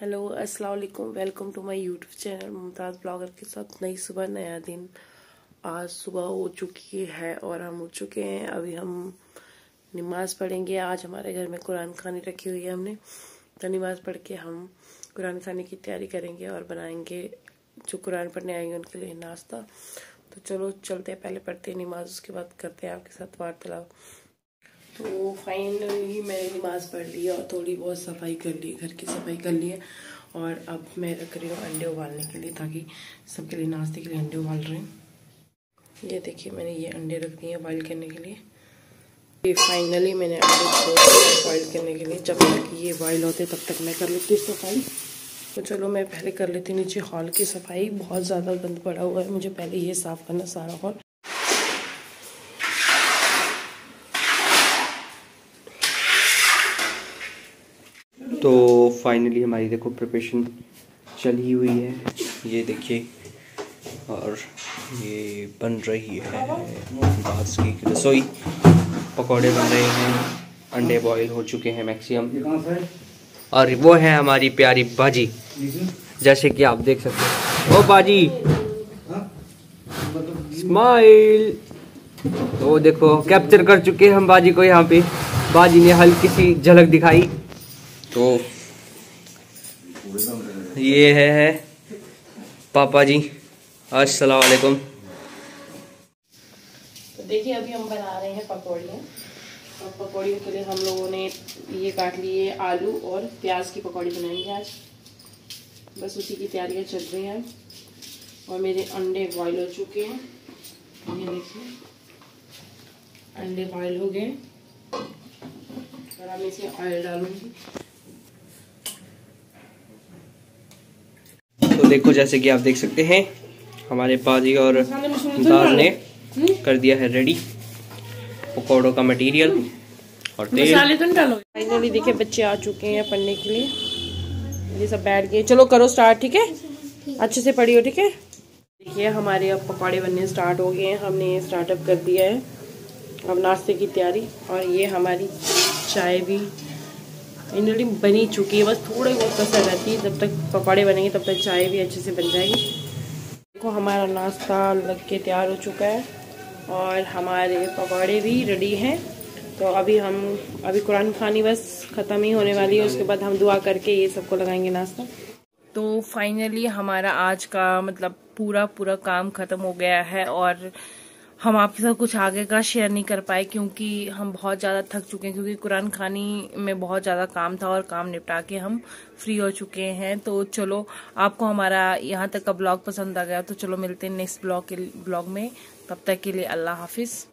Hello अस्सलाम वालेकुम, welcome to my YouTube channel Mumtaz blogger के साथ। नई सुबह नया दिन। आज सुबह हो चुकी है और हम उठ चुके हैं। अभी हम नमाज़ पढ़ेंगे। आज हमारे घर में कुरान खानी रखी हुई है हमने, तो नमाज़ पढ़ के हम कुरान खाने की तैयारी करेंगे और बनाएंगे जो कुरान पढ़ने आएंगे उनके लिए नाश्ता। तो चलो चलते हैं, पहले पढ़ते हैं नमाज़, उसके बाद करते हैं आपके साथ वार्तालाप। तो फाइनली मैंने नमाज़ पढ़ ली और थोड़ी बहुत सफाई कर ली, घर की सफाई कर ली है। और अब मैं रख रही हूँ अंडे उबालने के लिए, ताकि सबके लिए नाश्ते के लिए अंडे उबाल रहे हैं। ये देखिए, मैंने ये अंडे रख दिए हैं बॉइल करने के लिए। ये फाइनली मैंने अंडे बॉइल करने के लिए, जब तक ये बॉइल होते तब तक मैं कर लेती हूँ सफाई। तो चलो मैं पहले कर लेती नीचे हॉल की सफाई। बहुत ज़्यादा गंद पड़ा हुआ है, मुझे पहले ये साफ़ करना सारा हॉल। तो फाइनली हमारी देखो प्रिपरेशन चली हुई है, ये देखिए। और ये बन रही है बास की रसोई। पकौड़े बन रहे हैं, अंडे बॉईल हो चुके हैं मैक्सिमम। और वो है हमारी प्यारी बाजी, जैसे कि आप देख सकते हैं। ओ बाजी स्माइल। तो देखो कैप्चर कर चुके हैं हम बाजी को। यहाँ पे बाजी ने हल्की सी झलक दिखाई। तो ये है पापा जी, अस्सलाम वालेकुम। तो देखिए, अभी हम बना रहे हैं पकौड़ियाँ। और पकौड़ियों के लिए हम लोगों ने ये काट लिए आलू और प्याज की पकौड़ी बनाएंगे आज। बस उसी की तैयारियां चल रही हैं। और मेरे अंडे बॉईल हो चुके हैं, ये देखिए अंडे बॉईल हो गए। और अब इसे ऑयल डालूंगी। तो देखो, जैसे कि आप देख सकते हैं हमारे बाजी और दाल ने कर दिया है रेडी पकौड़ों का मटेरियल और तेल। फाइनली देखिए, बच्चे आ चुके हैं पढ़ने के लिए। ये सब बैठ गए। चलो करो स्टार्ट, ठीक है? अच्छे से पढ़ियो, ठीक है? देखिए, हमारे अब पकौड़े बनने स्टार्ट हो गए हैं। हमने स्टार्टअप कर दिया है अब नाश्ते की तैयारी। और ये हमारी चाय भी फाइनली बनी चुकी है। बस थोड़ी बहुत कसर रहती है, जब तक पकौड़े बनेंगे तब तक चाय भी अच्छे से बन जाएगी। देखो, हमारा नाश्ता लग के तैयार हो चुका है और हमारे पकौड़े भी रेडी हैं। तो अभी कुरान खानी बस ख़त्म ही होने वाली है, उसके बाद हम दुआ करके ये सबको लगाएंगे नाश्ता। तो फाइनली हमारा आज का मतलब पूरा काम ख़त्म हो गया है। और हम आपके साथ कुछ आगे का शेयर नहीं कर पाए, क्योंकि हम बहुत ज़्यादा थक चुके हैं, क्योंकि कुरान खानी में बहुत ज़्यादा काम था और काम निपटा के हम फ्री हो चुके हैं। तो चलो, आपको हमारा यहाँ तक का ब्लॉग पसंद आ गया तो चलो मिलते हैं नेक्स्ट ब्लॉग में। तब तक के लिए अल्लाह हाफिज़।